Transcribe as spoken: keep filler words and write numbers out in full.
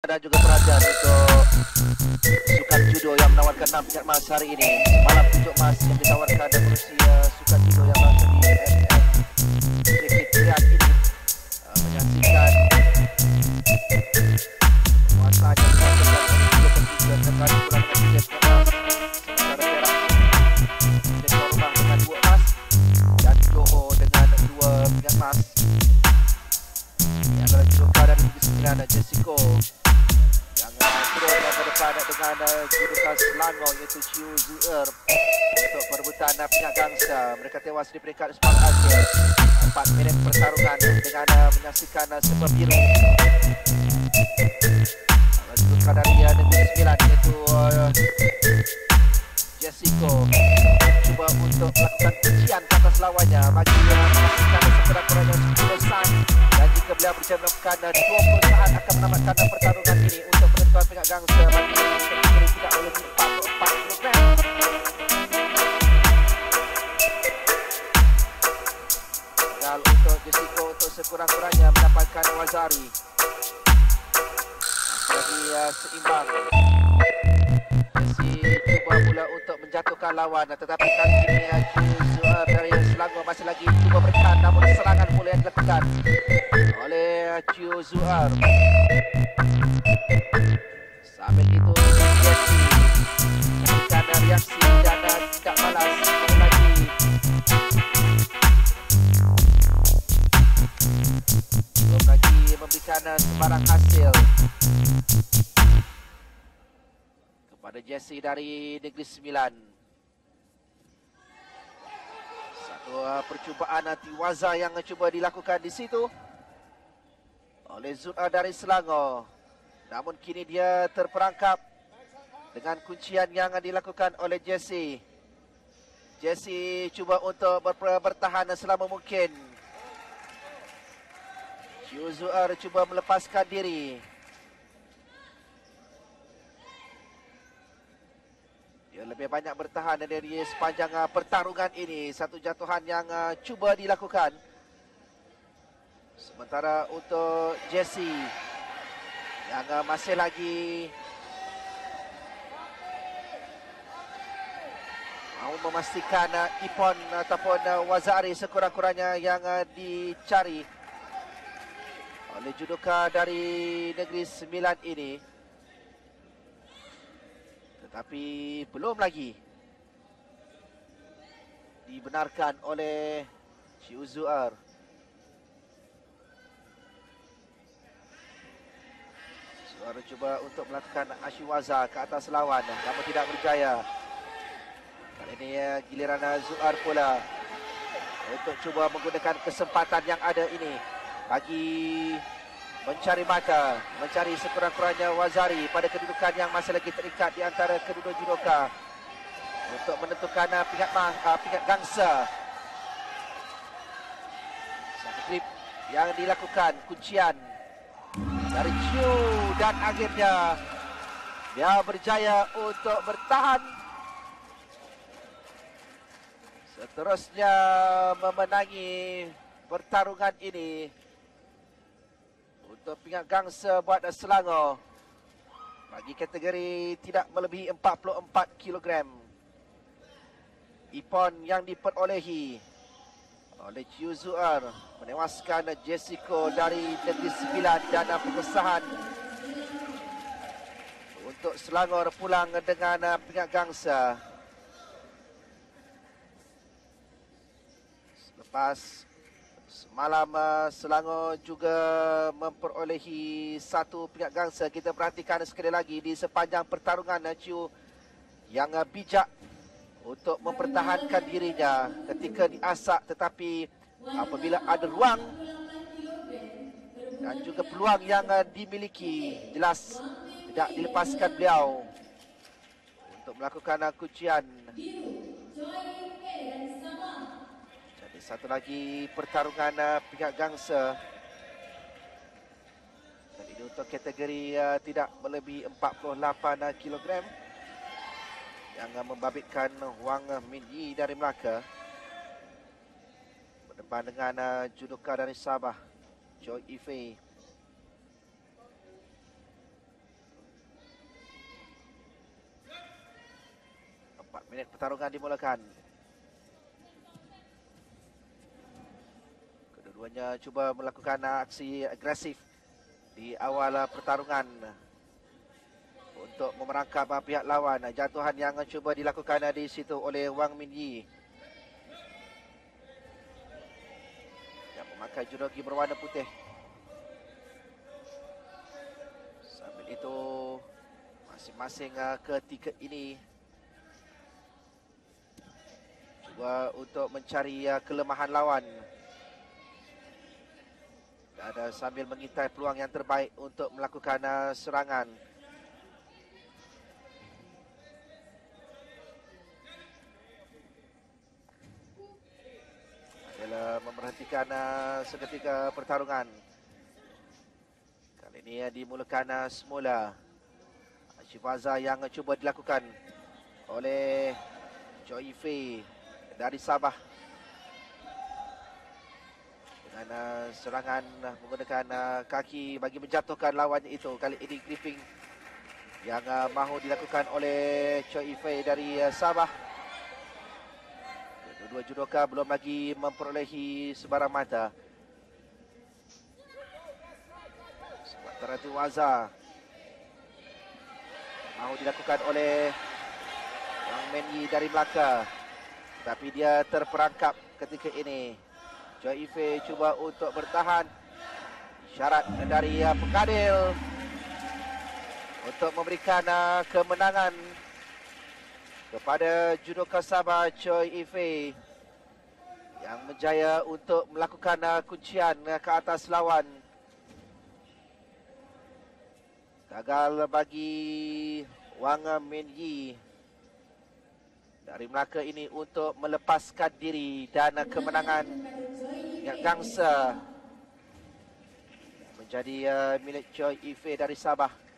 Dan juga perhatian untuk sukan judo yang menawarkan enam pingat emas hari ini. Malam tunjuk emas yang ditawarkan dan berusia sukan judo yang berada di M M Circuit Riyadh ini uh, menyaksikan penguasaan yang dilakukan oleh tiga ketiga negara kurang dengan tiga pingat emas. Sementara Perak menjadi tuan rumah dengan dua emas dan Johor dengan dua pingat emas. Ini adalah judoka dari Negeri Sembilan dan Jessico yang uh, turun ke depan dengan uh, judoka Selangor iaitu Chiu Zuer untuk perebutan uh, pingat gangsa. Mereka tewas di peringkat sepuluh akhir. empat minit pertarungan dengan uh, menyaksikan uh, serba biru. Uh, judoka dari uh, Negeri Sembilan iaitu uh, Jessico cuba untuk melakukan kuncian ke atas lawannya bagi uh, memastikan sekurang-kurangnya sepuluh saat. Dan jika beliau berjaya melakukan uh, dua puluh saat akan menamatkan uh, pertarungan ini untuk penentuan pingat gangsa bagi kategori tidak melebihi empat puluh empat kilogram. Tinggal untuk Jessico untuk sekurang-kurangnya mendapatkan Wazari. Lagi uh, seimbang. Messi cuba pula untuk menjatuhkan lawan, tetapi kali ini uh, Zuar dari Selangor masih lagi cuba bertahan, namun serangan mulai dilakukan oleh Chiu Zuar. Sambil itu Jesse memberikan reaksi dan uh, tidak balas sekali lagi. Belum lagi memberikan uh, sebarang hasil kepada Jesse dari Negeri Sembilan. Satu uh, percubaan uh, tiwaza yang uh, cuba dilakukan di situ oleh Zuar dari Selangor. Namun kini dia terperangkap dengan kuncian yang dilakukan oleh Jesse. Jesse cuba untuk ber bertahan selama mungkin. Chiu Zuar cuba melepaskan diri. Dia lebih banyak bertahan dari sepanjang uh, pertarungan ini. Satu jatuhan yang uh, cuba dilakukan. Sementara untuk Jesse yang uh, masih lagi mahu memastikan uh, Ipon ataupun uh, Wazari sekurang-kurangnya yang uh, dicari oleh judoka dari Negeri Sembilan ini. Tetapi belum lagi dibenarkan oleh Chiu Zuar. Zuar cuba untuk melakukan ashiwaza ke atas lawan, namun tidak berjaya. Kali ini giliran Zuar pula untuk cuba menggunakan kesempatan yang ada ini bagi mencari mata, mencari sekurang-kurangnya Wazari pada kedudukan yang masih lagi terikat di antara kedua judoka untuk menentukan uh, pingat mah, uh, pingat gangsa. Satu grip yang dilakukan, kuncian dari Chiu, dan akhirnya dia berjaya untuk bertahan. Seterusnya memenangi pertarungan ini untuk pingat gangsa buat Selangor bagi kategori tidak melebihi empat puluh empat kilogram. Ipon yang diperolehi oleh Chiu Zuar menewaskan Jessico dari Negeri Sembilan, dan pengesahan untuk Selangor pulang dengan pingat gangsa. Selepas semalam uh, Selangor juga memperolehi satu pingat gangsa. Kita perhatikan sekali lagi di sepanjang pertarungan uh, Chiu yang uh, bijak untuk mempertahankan dirinya ketika diasak, tetapi apabila ada ruang dan juga peluang yang uh, dimiliki, jelas tidak dilepaskan beliau untuk melakukan uh, kuncian. Satu lagi pertarungan uh, pingat gangsa. Dan ini untuk kategori uh, tidak melebihi empat puluh lapan uh, kilogram yang uh, membabitkan Wang Min Yi dari Melaka berdepan dengan uh, judoka dari Sabah, Choi Ifei. Minit pertarungan dimulakan. Kedua-duanya cuba melakukan aksi agresif di awal pertarungan untuk memerangkap pihak lawan. Jatuhan yang cuba dilakukan di situ oleh Wang Minyi yang memakai judogi berwarna putih. Sambil itu masing-masing ketika ini cuba untuk mencari kelemahan lawan dan sambil mengintai peluang yang terbaik untuk melakukan serangan. Adalah memperhatikan seketika pertarungan. Kali ini dimulakan semula. Shivaza yang cuba dilakukan oleh Choi Fei dari Sabah. Dengan serangan menggunakan kaki bagi menjatuhkan lawannya itu. Kali ini gripping yang mahu dilakukan oleh Choi Fei dari Sabah. Kedua judoka belum lagi memperolehi sebarang mata. Sementara itu Waza mahu dilakukan oleh Wang Minyi dari Melaka, tapi dia terperangkap ketika ini. Choi Fei cuba untuk bertahan. Syarat dari pengadil untuk memberikan kemenangan kepada judoka Sabah Choi Fei yang menjaya untuk melakukan kuncian ke atas lawan. Gagal bagi Wang Minyi dari Melaka ini untuk melepaskan diri, dan kemenangan yang gangsa menjadi uh, milik Choi Fei dari Sabah.